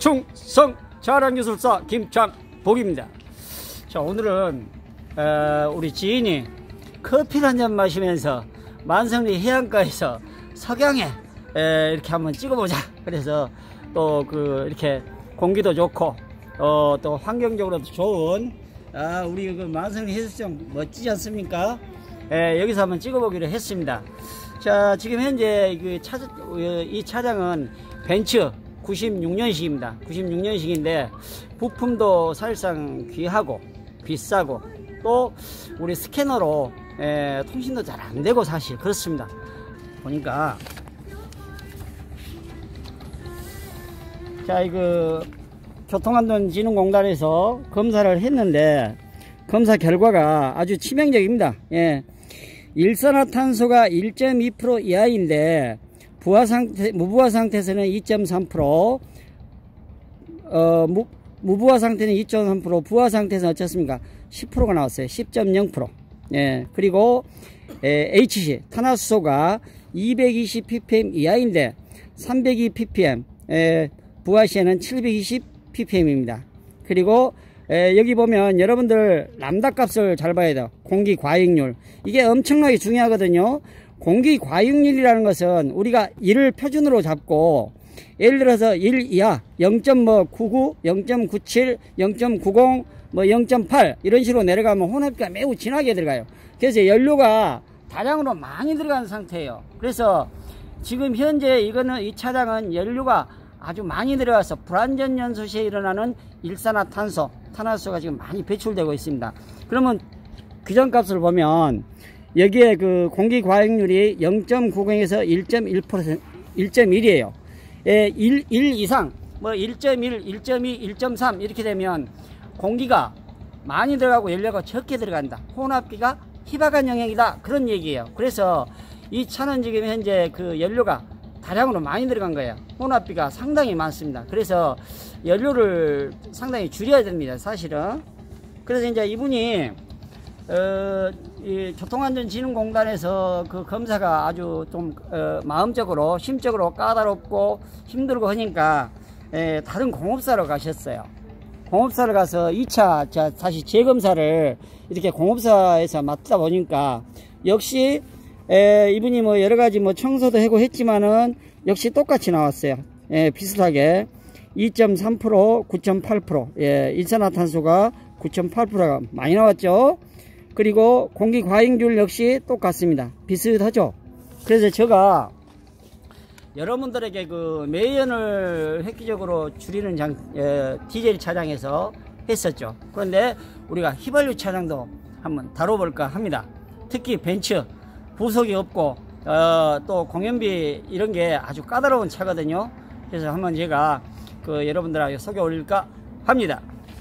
충성 차량기술사 김창복입니다. 자, 오늘은 우리 지인이 커피를 한잔 마시면서 만성리 해안가에서 석양에 이렇게 한번 찍어보자. 그래서 또 이렇게 공기도 좋고 또 환경적으로도 좋은 우리 그 만성리 해수욕장 멋지지 않습니까? 여기서 한번 찍어보기로 했습니다. 자, 지금 현재 이 차량은 벤츠 96년식입니다. 96년식인데 부품도 사실상 귀하고 비싸고 또 우리 스캐너로 통신도 잘 안되고 사실 그렇습니다. 보니까 자, 이거 교통안전진흥공단에서 검사를 했는데 검사 결과가 아주 치명적입니다. 일산화탄소가 1.2% 이하인데 무부하 상태에서는 2.3%, 무부하 상태는 2.3%, 부하 상태에서는 어떻습니까? 10%가 나왔어요. 10.0%. 그리고 HC 탄화수소가 220 ppm 이하인데 302 ppm, 부하 시에는 720 ppm입니다. 그리고 여기 보면 여러분들 람다 값을 잘 봐야 돼요. 공기 과익률. 이게 엄청나게 중요하거든요. 공기 과익률이라는 것은 우리가 1을 표준으로 잡고 예를 들어서 1 이하 0.99, 0.97, 0.90, 0.8 이런 식으로 내려가면 혼합기가 매우 진하게 들어가요. 그래서 연료가 다량으로 많이 들어가는 상태예요. 그래서 지금 현재 이 차량은 연료가 아주 많이 들어가서 불안전 연소 시에 일어나는 일산화탄소, 탄화수소가 지금 많이 배출되고 있습니다. 그러면 규정값을 보면 여기에 그 공기 과익률이 0.90에서 1.1%, 1.1이에요. 1 이상, 1.1, 1.2, 1.3 이렇게 되면 공기가 많이 들어가고 연료가 적게 들어간다. 혼합기가 희박한 영역이다. 그런 얘기예요. 그래서 이 차는 지금 현재 그 연료가 다량으로 많이 들어간 거예요. 혼합비가 상당히 많습니다. 그래서 연료를 상당히 줄여야 됩니다. 사실은. 그래서 이제 이분이 이 교통안전진흥공단에서 그 검사가 아주 좀 마음적으로 심적으로 까다롭고 힘들고 하니까 다른 공업사로 가셨어요. 공업사를 가서 2차 다시 재검사를 이렇게 공업사에서 맡다 보니까 역시 이분이 여러가지 청소도 하고 했지만은 역시 똑같이 나왔어요. 비슷하게 2.3%, 9.8%. 일산화탄소가 9.8%가 많이 나왔죠. 그리고 공기 과잉률 역시 똑같습니다. 비슷하죠. 그래서 제가 여러분들에게 그 매연을 획기적으로 줄이는 디젤 차량에서 했었죠. 그런데 우리가 휘발유 차량도 한번 다뤄볼까 합니다. 특히 벤츠 부속이 없고 또 공연비 이런 게 아주 까다로운 차거든요. 그래서 한번 제가 여러분들에게 소개 올릴까 합니다.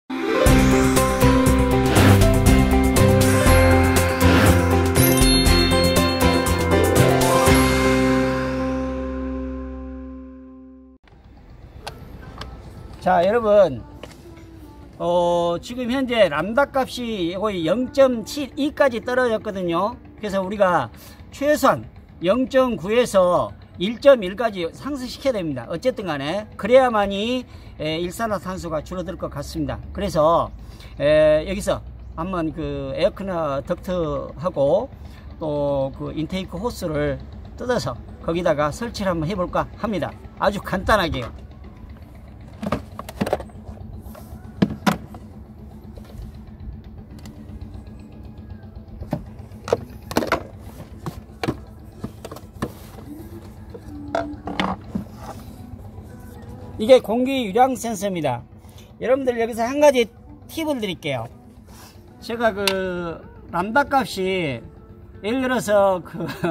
자, 여러분 지금 현재 람다 값이 거의 0.72까지 떨어졌거든요. 그래서 우리가 최소한 0.9에서 1.1까지 상승시켜야 됩니다. 어쨌든 간에 그래야만이 일산화탄소가 줄어들 것 같습니다. 그래서 여기서 한번 그 에어컨 덕트하고 또 그 인테이크 호스를 뜯어서 거기다가 설치를 한번 해볼까 합니다. 아주 간단하게요. 이게 공기 유량 센서입니다. 여러분들 여기서 한 가지 팁을 드릴게요. 제가 람다 값이 예를 들어서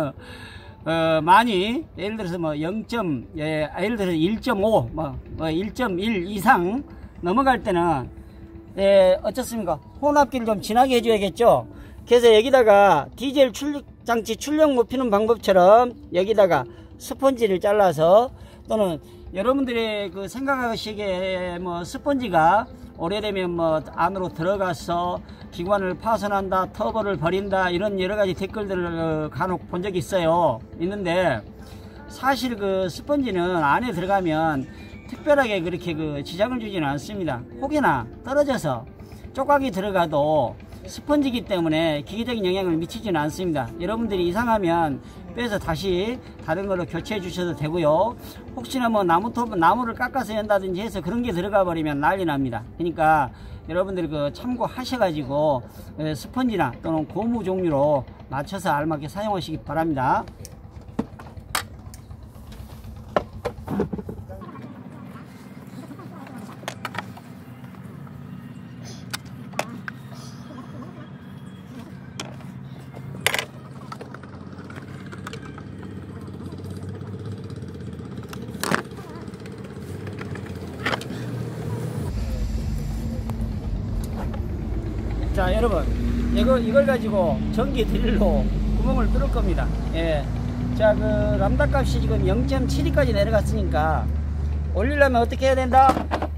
많이 예를 들어서 0. 예를 들어서 1.5 1.1 이상 넘어갈 때는 어떻습니까? 혼합기를 좀 진하게 해줘야겠죠. 그래서 여기다가 디젤 장치 출력 높이는 방법처럼 여기다가 스펀지를 잘라서 또는 여러분들이 생각하시기에 스펀지가 오래되면 안으로 들어가서 기관을 파손한다, 터보를 버린다 이런 여러가지 댓글들을 간혹 본 적이 있는데 사실 스펀지는 안에 들어가면 특별하게 그렇게 그 지장을 주지는 않습니다. 혹여나 떨어져서 조각이 들어가도 스펀지이기 때문에 기계적인 영향을 미치지는 않습니다. 여러분들이 이상하면 빼서 다시 다른 걸로 교체해 주셔도 되고요. 혹시나 뭐 나무를 깎아서 연다든지 해서 그런 게 들어가 버리면 난리 납니다. 그러니까 여러분들이 그 참고하셔가지고 스펀지나 또는 고무 종류로 맞춰서 알맞게 사용하시기 바랍니다. 자, 여러분, 이걸 가지고 전기 드릴로 구멍을 뚫을 겁니다. 예. 자, 그 람다 값이 지금 0.72까지 내려갔으니까 올리려면 어떻게 해야 된다?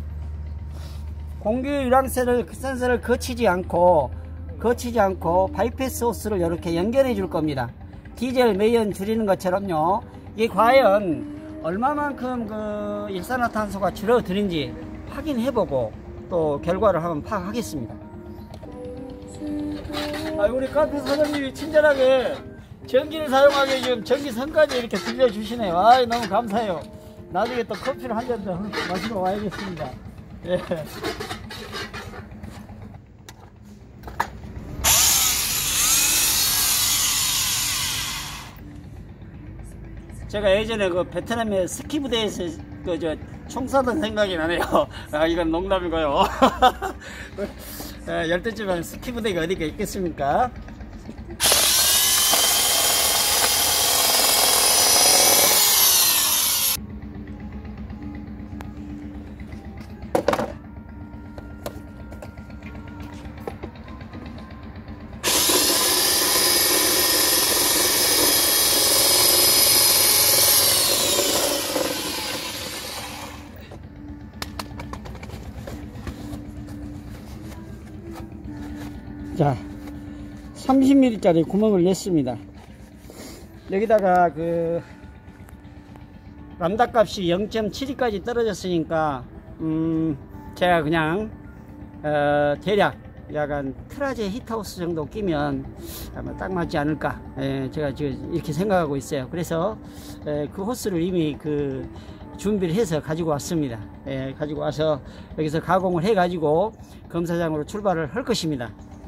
공기 유량 센서를 거치지 않고 바이패스 호스를 이렇게 연결해 줄 겁니다. 디젤 매연 줄이는 것처럼요. 이게 과연 얼마만큼 그 일산화탄소가 줄어드는지 확인해보고 또 결과를 한번 파악하겠습니다. 우리 카페 사장님이 친절하게 전기를 사용하게 지금 전기선까지 이렇게 들려주시네요. 너무 감사해요. 나중에 또 커피를 한 잔 더 마시러 와야겠습니다. 예. 제가 예전에 그 베트남의 스키 부대에서 총 쏘던 생각이 나네요. 이건 농담이고요. 열대지방 스키 부대가 어디가 있겠습니까? 자, 30mm 짜리 구멍을 냈습니다. 여기다가 그 람다 값이 0.72까지 떨어졌으니까 제가 그냥 대략 약간 트라제 히트하우스 정도 끼면 아마 딱 맞지 않을까, 제가 지금 이렇게 생각하고 있어요. 그래서 그 호스를 이미 그 준비를 해서 가지고 왔습니다. 가지고 와서 여기서 가공을 해 가지고 검사장으로 출발을 할 것입니다.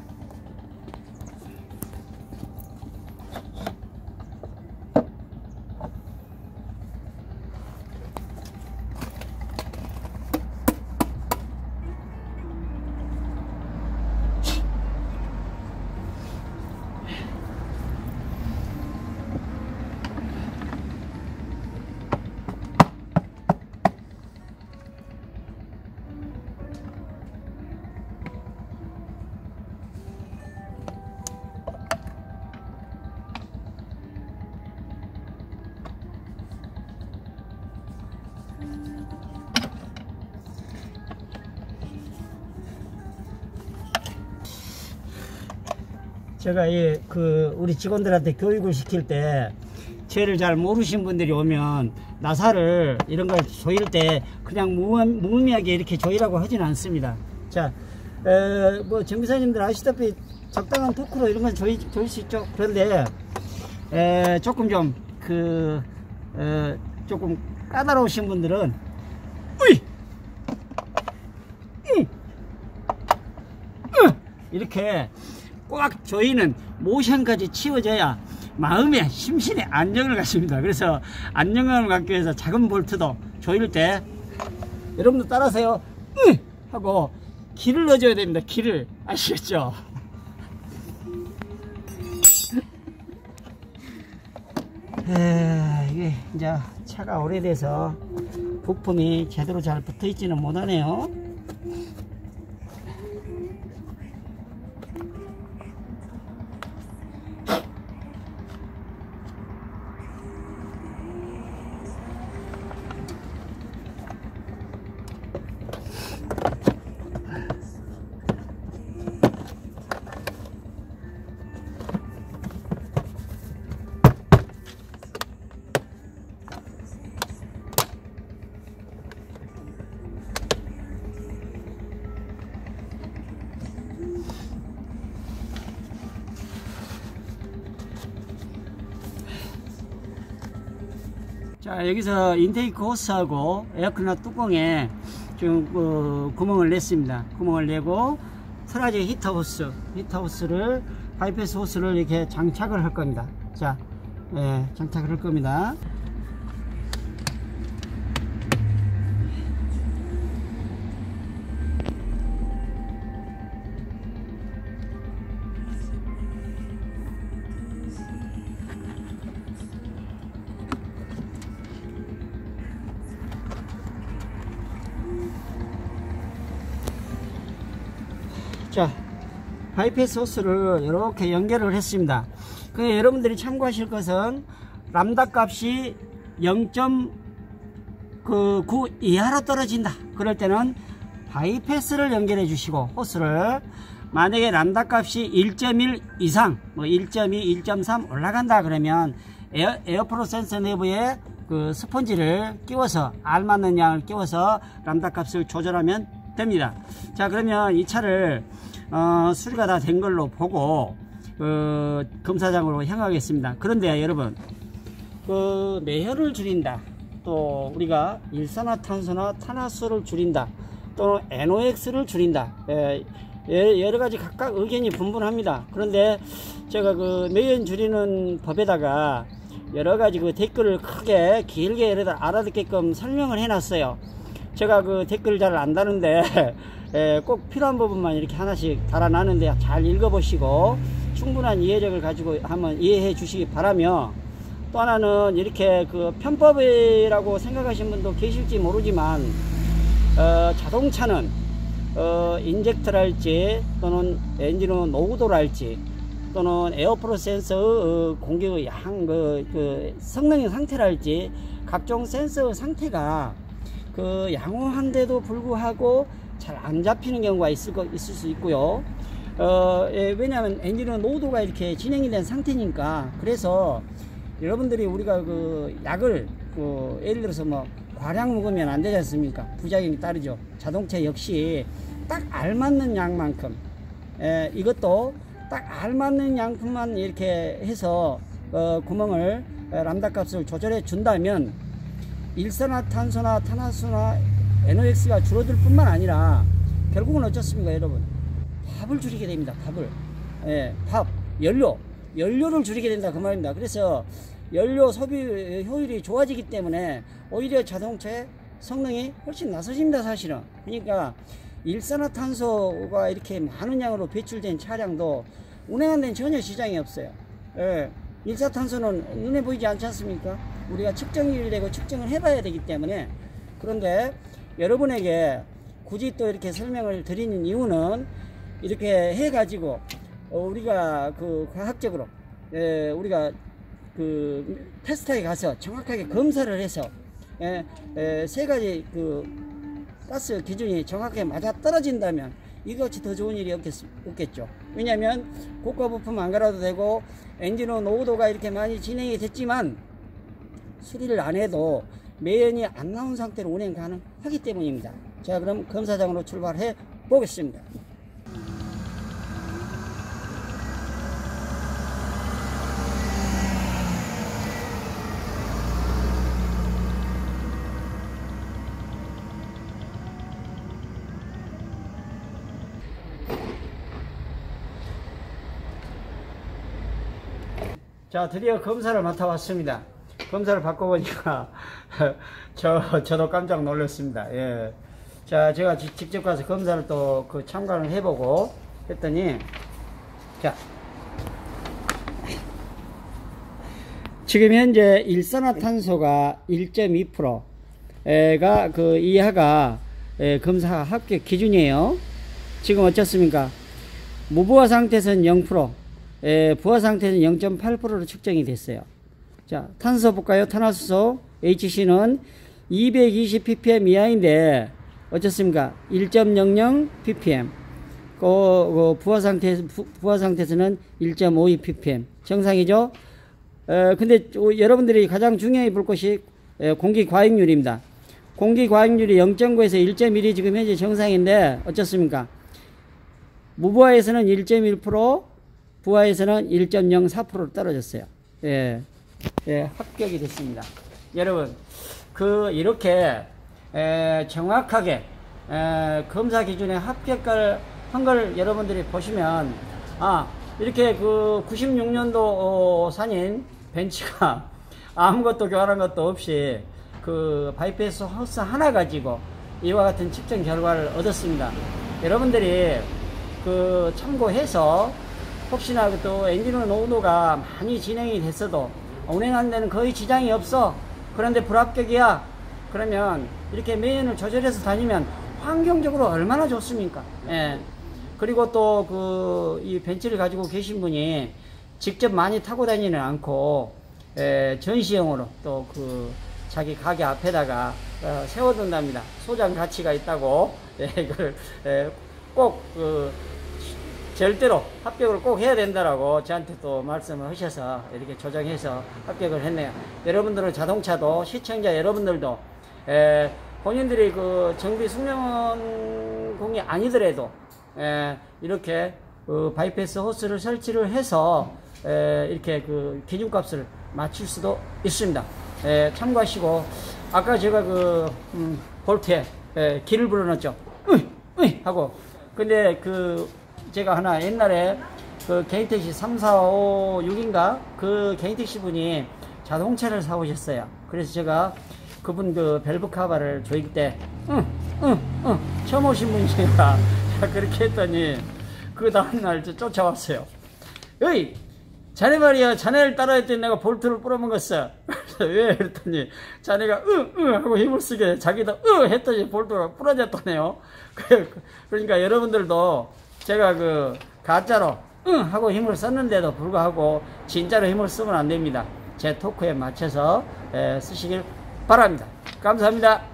제가 우리 직원들한테 교육을 시킬 때 쟤를 잘 모르신 분들이 오면 나사를 이런 걸 조일 때 그냥 무의미하게 이렇게 조이라고 하지는 않습니다. 자, 뭐 정비사님들 아시다시피 적당한 토크로 이런 건 조일 수 있죠. 그런데 조금 좀 조금 까다로우신 분들은 이렇게 꽉 조이는 모션까지 치워져야 마음의 심신의 안정을 갖습니다. 그래서 안정감을 갖기 위해서 작은 볼트도 조일 때 여러분도 따라하세요. 하고 기를 넣어줘야 됩니다. 기를. 아시겠죠? 이게 이제 차가 오래돼서 부품이 제대로 잘 붙어 있지는 못하네요. 자, 여기서 인테이크 호스하고 에어컨 뚜껑에 지금 구멍을 냈습니다. 구멍을 내고 트라지 히터 호스를 바이패스 호스를 이렇게 장착을 할 겁니다. 자, 예, 장착을 할 겁니다. 자, 바이패스 호스를 이렇게 연결을 했습니다. 여러분들이 참고하실 것은 람다 값이 0.9 이하로 떨어진다. 그럴 때는 바이패스를 연결해 주시고, 호스를 만약에 람다 값이 1.1 이상, 뭐 1.2, 1.3 올라간다 그러면 에어프로 센서 내부에 그 스펀지를 끼워서 알맞는 양을 끼워서 람다 값을 조절하면 됩니다. 자, 그러면 이 차를 수리가 다 된 걸로 보고 검사장으로 향하겠습니다. 그런데 여러분, 매혈을 줄인다, 또 우리가 일산화탄소나 탄화수를 줄인다, 또는 NOx를 줄인다, 여러가지 각각 의견이 분분합니다. 그런데 제가 매연 줄이는 법에다가 여러가지 댓글을 크게 길게 알아듣게끔 설명을 해놨어요. 제가 댓글을 잘 안 다는데 꼭 필요한 부분만 이렇게 하나씩 달아놨는데 잘 읽어보시고 충분한 이해력을 가지고 한번 이해해 주시기 바라며, 또 하나는 이렇게 편법이라고 생각하시는 분도 계실지 모르지만 자동차는 인젝터랄지 또는 엔진의 노후도랄지 또는 에어프로 센서의 공기의 성능의 상태랄지 각종 센서의 상태가 양호한데도 불구하고 잘 안 잡히는 경우가 있을 수 있고요. 왜냐하면 엔진은 노후도가 이렇게 진행이 된 상태니까. 그래서 여러분들이 우리가 약을 예를 들어서 뭐 과량 먹으면 안 되지 않습니까? 부작용이 따르죠. 자동차 역시 딱 알맞는 양만큼, 이것도 딱 알맞는 양큼만 이렇게 해서 구멍을 람다 값을 조절해 준다면 일산화탄소나 탄화수나 NOx가 줄어들 뿐만 아니라 결국은 어쩌습니까 여러분? 밥을 줄이게 됩니다. 밥을. 연료를 줄이게 된다 그 말입니다. 그래서 연료 소비 효율이 좋아지기 때문에 오히려 자동차의 성능이 훨씬 나서집니다 사실은. 그러니까 일산화탄소가 이렇게 많은 양으로 배출된 차량도 운행하는 데는 전혀 지장이 없어요. 일산화탄소는 눈에 보이지 않지 않습니까? 우리가 측정이 되고 측정을 해봐야 되기 때문에. 그런데 여러분에게 굳이 또 이렇게 설명을 드리는 이유는 이렇게 해가지고 우리가 과학적으로 우리가 테스트에 가서 정확하게 검사를 해서 세 가지 가스 기준이 정확하게 맞아 떨어진다면 이것이 더 좋은 일이 없겠죠. 왜냐하면 고가 부품 안 갈아도 되고 엔진의 노후도가 이렇게 많이 진행이 됐지만 수리를 안 해도 매연이 안 나온 상태로 운행 가능하기 때문입니다. 자, 그럼 검사장으로 출발해 보겠습니다. 자, 드디어 검사를 맡아왔습니다. 검사를 받고 보니까 저도 깜짝 놀랐습니다. 예. 자, 제가 직접 가서 검사를 또 참관을 해보고 했더니, 자, 지금 현재 일산화탄소가 1.2%가 이하가 검사 합격 기준이에요. 지금 어떻습니까? 무부하 상태에서는 0%, 부하 상태에서는 0.8%로 측정이 됐어요. 자, 탄소 볼까요? 탄화수소 HC는 220ppm 이하인데 어떻습니까? 1.00 ppm. 부하 상태에서는 1.52 ppm. 정상이죠? 근데 여러분들이 가장 중요히 볼 것이 공기 과익률입니다. 공기 과익률이 0.9에서 1.1이 지금 현재 정상인데 어떻습니까? 무부하에서는 1.1%, 부하에서는 1.04%로 떨어졌어요. 예, 합격이 됐습니다. 여러분 이렇게 정확하게 검사 기준에 합격을 한 걸 여러분들이 보시면 이렇게 96년도 산인 벤츠가 아무것도 교환한 것도 없이 바이패스 호스 하나 가지고 이와 같은 측정 결과를 얻었습니다. 여러분들이 참고해서 혹시나 또 엔진오일 노후도가 많이 진행이 됐어도 운행하는 데는 거의 지장이 없어, 그런데 불합격이야, 그러면 이렇게 매연을 조절해서 다니면 환경적으로 얼마나 좋습니까? 예. 그리고 또 이 벤츠를 가지고 계신 분이 직접 많이 타고 다니는 않고 전시용으로 또 자기 가게 앞에다가 세워둔답니다. 소장 가치가 있다고. 이걸 꼭 절대로 합격을 꼭 해야 된다라고 저한테 또 말씀을 하셔서 이렇게 조정해서 합격을 했네요. 여러분들은 자동차도, 시청자 여러분들도 본인들이 정비 숙련공이 아니더라도 이렇게 바이패스 호스를 설치를 해서 이렇게 기준값을 맞출 수도 있습니다. 참고하시고, 아까 제가 볼트에 길을 불어넣었죠. 하고, 근데 제가 하나 옛날에 개인택시 3456인가 개인택시 분이 자동차를 사오셨어요. 그래서 제가 그분 밸브 카바를 조일 때 처음 오신 분이니까 그렇게 했더니 다음날 쫓아왔어요. 어이, 자네 말이야, 자네를 따라했더니 내가 볼트를 뿌려먹었어. 그래서 왜? 그랬더니 자네가 하고 힘을 쓰게 자기도 했더니 볼트가 부러졌다네요. 그러니까 여러분들도 제가 가짜로 하고 힘을 썼는데도 불구하고 진짜로 힘을 쓰면 안 됩니다. 제 토크에 맞춰서 쓰시길 바랍니다. 감사합니다.